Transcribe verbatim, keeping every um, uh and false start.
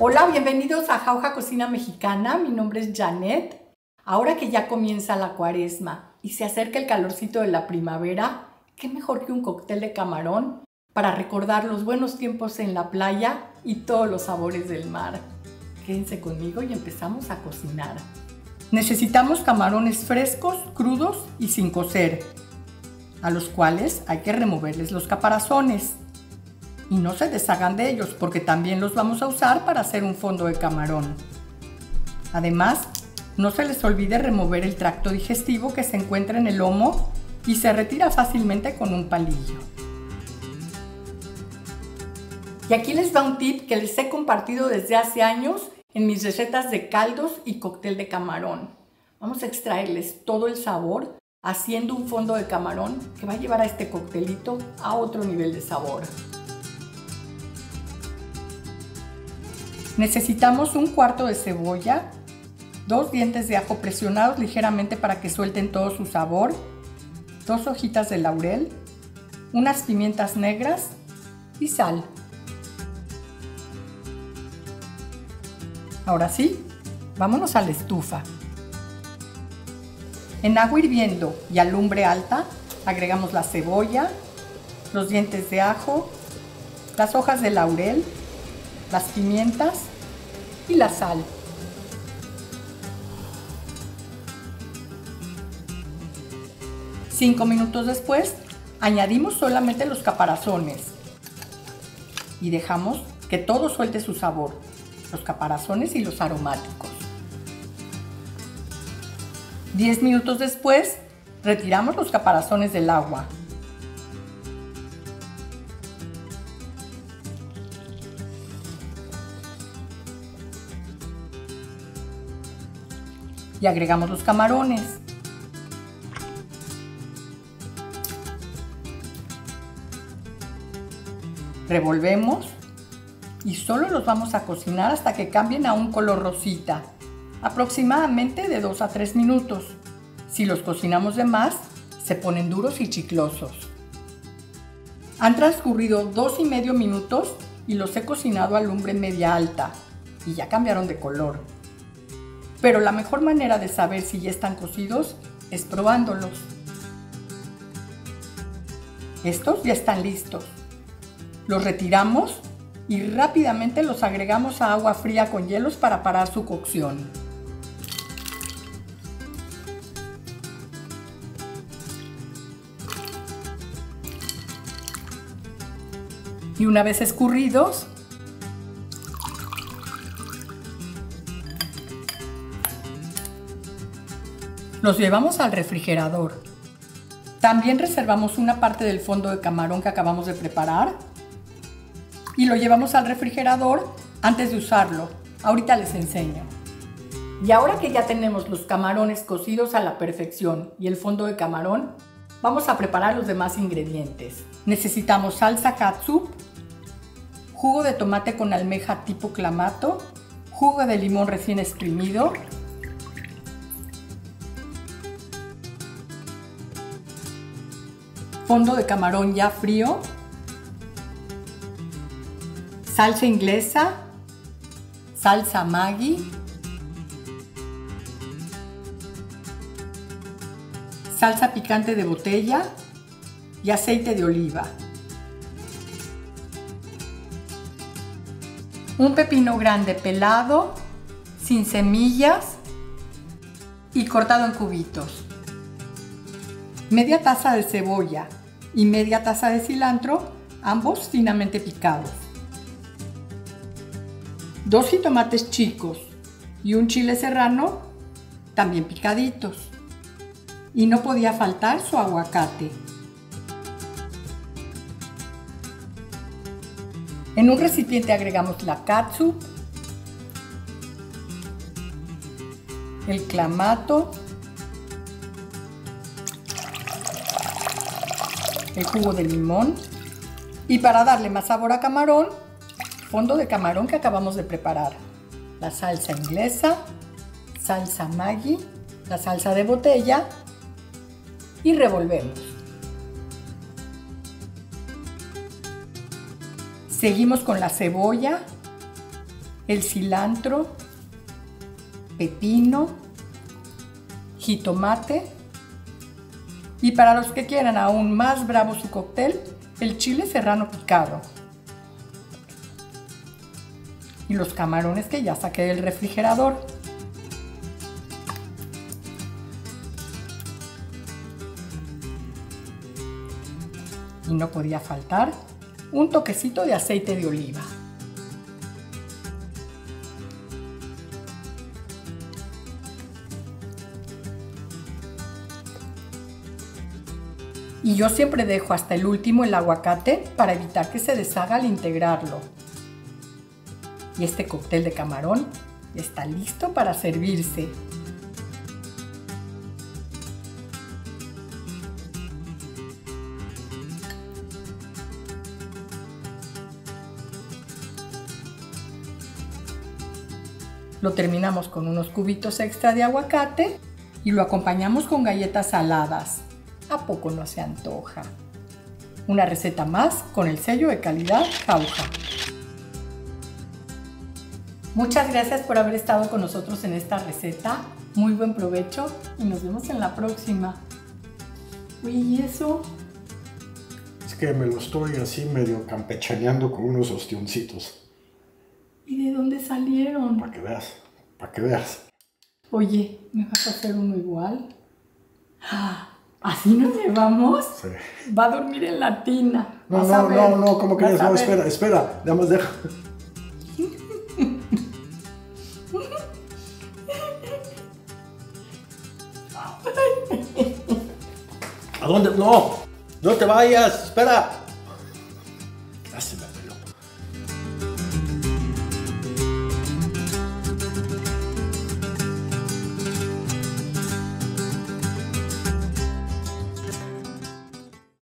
Hola, bienvenidos a Jauja Cocina Mexicana. Mi nombre es Janet. Ahora que ya comienza la cuaresma y se acerca el calorcito de la primavera, ¿qué mejor que un cóctel de camarón para recordar los buenos tiempos en la playa y todos los sabores del mar? Quédense conmigo y empezamos a cocinar. Necesitamos camarones frescos, crudos y sin cocer, a los cuales hay que removerles los caparazones. Y no se deshagan de ellos porque también los vamos a usar para hacer un fondo de camarón. Además, no se les olvide remover el tracto digestivo que se encuentra en el lomo y se retira fácilmente con un palillo. Y aquí les va un tip que les he compartido desde hace años en mis recetas de caldos y cóctel de camarón. Vamos a extraerles todo el sabor haciendo un fondo de camarón que va a llevar a este coctelito a otro nivel de sabor. Necesitamos un cuarto de cebolla, dos dientes de ajo presionados ligeramente para que suelten todo su sabor, dos hojitas de laurel, unas pimientas negras y sal. Ahora sí, vámonos a la estufa. En agua hirviendo y a lumbre alta agregamos la cebolla, los dientes de ajo, las hojas de laurel, las pimientas y la sal. Cinco minutos después, añadimos solamente los caparazones y dejamos que todo suelte su sabor, los caparazones y los aromáticos. Diez minutos después, retiramos los caparazones del agua. Y agregamos los camarones. Revolvemos y solo los vamos a cocinar hasta que cambien a un color rosita, aproximadamente de dos a tres minutos. Si los cocinamos de más, se ponen duros y chiclosos. Han transcurrido dos y medio minutos y los he cocinado a lumbre media alta y ya cambiaron de color. Pero la mejor manera de saber si ya están cocidos es probándolos. Estos ya están listos. Los retiramos y rápidamente los agregamos a agua fría con hielos para parar su cocción. Y una vez escurridos, los llevamos al refrigerador. También reservamos una parte del fondo de camarón que acabamos de preparar y lo llevamos al refrigerador antes de usarlo. Ahorita les enseño. Y ahora que ya tenemos los camarones cocidos a la perfección y el fondo de camarón, vamos a preparar los demás ingredientes. Necesitamos salsa catsup, jugo de tomate con almeja tipo clamato, jugo de limón recién exprimido, fondo de camarón ya frío, salsa inglesa, salsa Maggi, salsa picante de botella y aceite de oliva. Un pepino grande pelado, sin semillas y cortado en cubitos. Media taza de cebolla y media taza de cilantro, ambos finamente picados. Dos jitomates chicos y un chile serrano, también picaditos. Y no podía faltar su aguacate. En un recipiente agregamos la catsup, el clamato, el jugo de limón y para darle más sabor a camarón, fondo de camarón que acabamos de preparar, la salsa inglesa, salsa Maggi, la salsa de botella y revolvemos. Seguimos con la cebolla, el cilantro, pepino, jitomate y para los que quieran aún más bravo su cóctel, el chile serrano picado y los camarones que ya saqué del refrigerador. Y no podía faltar un toquecito de aceite de oliva. Y yo siempre dejo hasta el último el aguacate para evitar que se deshaga al integrarlo. Y este cóctel de camarón está listo para servirse. Lo terminamos con unos cubitos extra de aguacate y lo acompañamos con galletas saladas. ¿A poco no se antoja? Una receta más con el sello de calidad Jauja. Muchas gracias por haber estado con nosotros en esta receta. Muy buen provecho y nos vemos en la próxima. Uy, ¿y eso? Es que me lo estoy así medio campechaneando con unos ostioncitos. ¿Y de dónde salieron? Para que veas, para que veas. Oye, ¿me vas a hacer uno igual? ¿Así nos llevamos? Sí. Va a dormir en la tina. No, Vas a no, ver. no, no, ¿cómo crees? Vas a No, ver. espera, espera, nada más deja. ¿A dónde? No, no te vayas, espera. Gracias.